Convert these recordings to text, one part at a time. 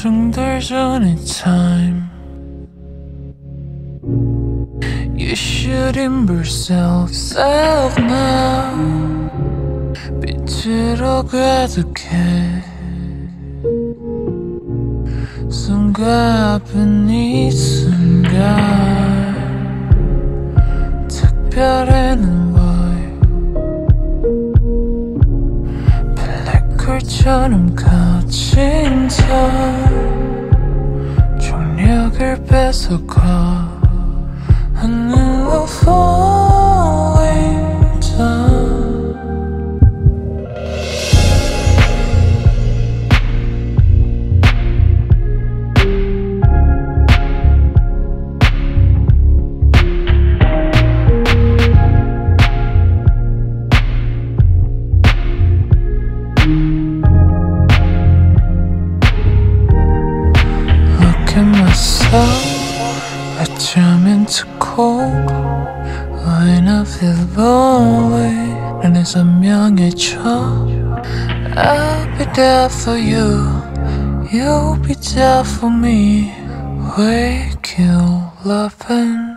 걱정 there's only time. You should embrace yourself now. 빛으로 가득해 숨가쁜 이 순간 특별해는 why 블랙홀처럼 거친 저 중력을 뺏어가 하늘로 falling down. 어쩌면 too cold when I feel lonely 난 선명해져 I'll be there for you You'll be there for me We kill loving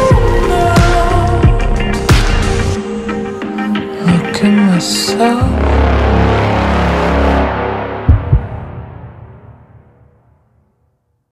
myself